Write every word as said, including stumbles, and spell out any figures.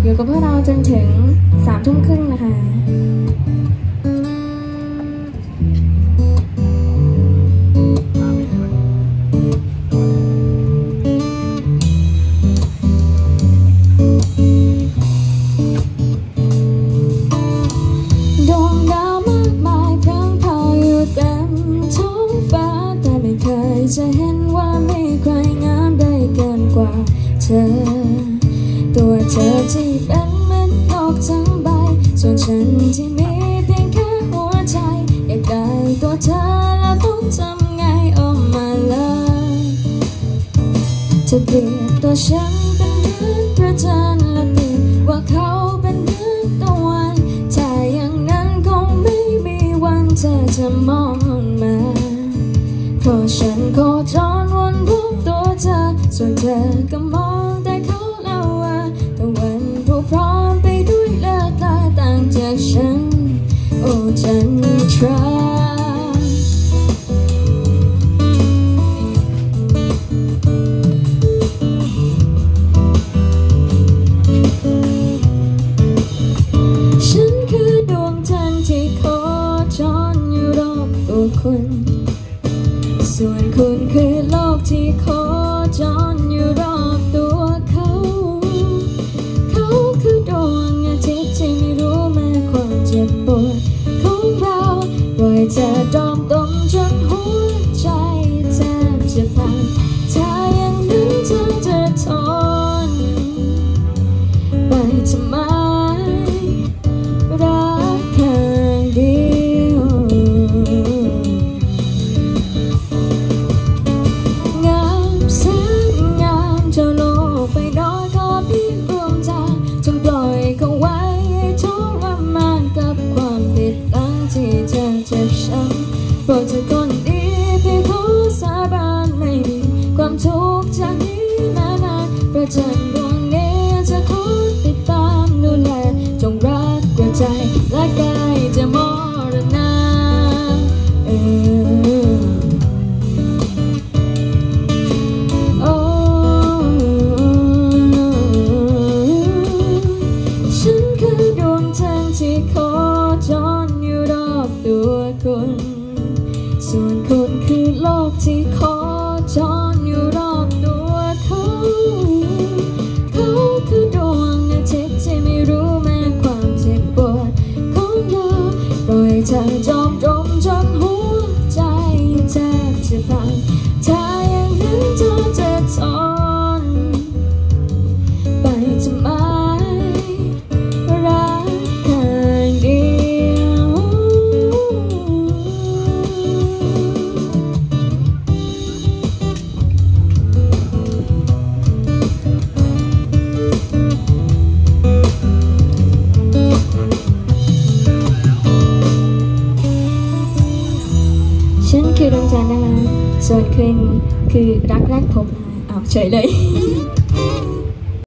อยู่กับพวกเราจนถึงสามทุ่มครึ่งนะคะดวงดาวมากมายพรางพรายอยู่เต็มท้องฟ้าแต่ไม่เคยจะเห็นว่ามีใครงามได้เกินกว่าเธอตัวเธอที่เป็นเหมือนโลกทั้งใบส่วนฉันที่มีเพียงแค่หัวใจอยากได้ตัวเธอแล้วต้องทำไง Oh my love จะเปรียบตัวฉันเป็นเหมือนพระจันทร์และเปรียบว่าเขาเป็นเหมือนตะวันถ้าอย่างนั้นคงไม่มีวันเธอจะมองมาเพราะฉันโคจรวนรูปตัวเธอส่วนเธอก็มองแต่เขาแล้วว่าตะวันผู้พร้อมไปด้วยเลือดลายต่างจากฉันโอ้จันทราฉันคือดวงจันทร์ที่โคจรอยู่รอบตัวคุณส่วนคุณคือโลกที่โคจรอยู่รอบตัวเขาเขาคือดวงอาทิตย์ที่ไม่รู้แม้ความเจ็บปวดของเราปล่อยเธอดอมต้มจนหัวใจแทบจะพังถ้าอย่างนั้นเธอจะทนไปทำไมรักแค่เดียวงามแสนงามเจ้าโลกไปน้อยขอเพียงดวงใจจงปล่อยเขาไว้ให้ทรมานกับความผิดหลังที่เธอเจ็บช้ำโปรดเธอคนดีพี่ขอสาบานไม่มีความทุกข์จากนี้แม้นานประจันดวงนี้จะขอติดตามดูแลจงรักกว่าใจและกายจะมรณะเออโอ้ฉันคือดวงจันทร์ที่โคจรอยู่รอบตัวคุณส่วนคุณคือโลกที่โคจรอยู่รอบตัวเขาเขาคือดวงอาทิตย์ที่ไม่รู้แม้ความเจ็บปวดของเราปล่อยเธอจมจมจนหัวใจแทบจะพังถ้าอย่างนั้นเธอจะทนไปทำไมรักแค่เดียวฉันคือดวงจันทร์นะคะส่วนคืนคือรักแรกพบนะคะอ้าวเฉยเลย